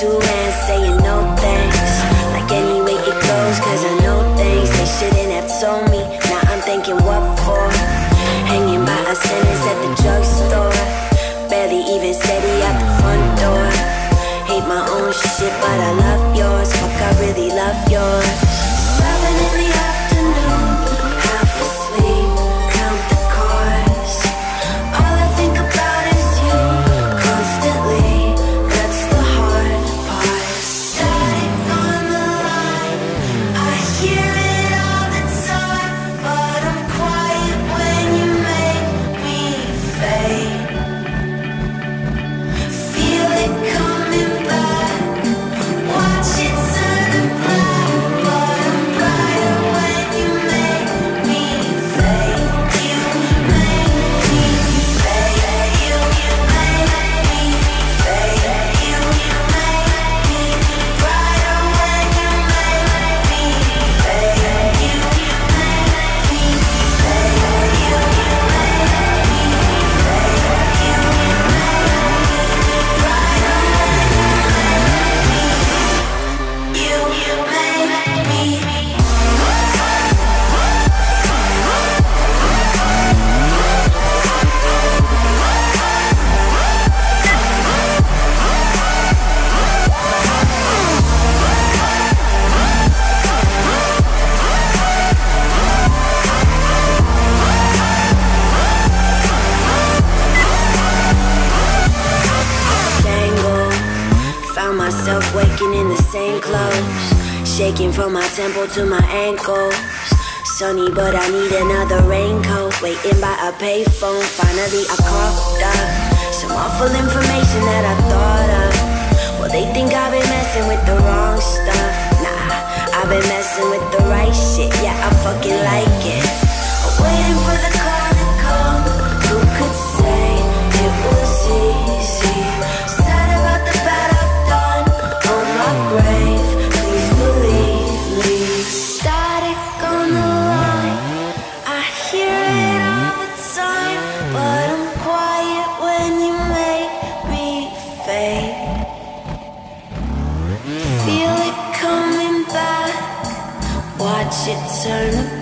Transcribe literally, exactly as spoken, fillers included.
two hands saying no thanks. Like anyway it goes, cause I know things they shouldn't have told me. Now I'm thinking what for? Hanging by a sentence at the drugstore. Barely even steady out the front door. Hate my own shit, but I love yours. Fuck, I really love yours. Seven in the afternoon, half asleep, count the cars. All I think about is you, constantly. That's the hard part. Static on the line, I hear it all the time, but I'm quiet when you make me fade. Feel it coming back, watch it turn black, but I'm brighter when you make me fade. You make me fade. You make me fade. You make me brighter when you make me fade. You make me fade. You make me fade. You You make me. Tangled, found myself waking in the same clothes, shaking from my temple to my ankles. Sunny, but I need another raincoat. Waiting by a payphone, finally I coughed up some awful information that I thought of. Well, they think I've been messing with the wrong stuff. Nah, I've been messing with the right shit. Yeah, I fucking like it. I'm waiting for the call to come. Who could say it was easy? Sad about the bad I've done on my grave. Please believe me. Static on the line, I hear it all the time, but I'm quiet when you make me fade. Feel it coming back, watch it turn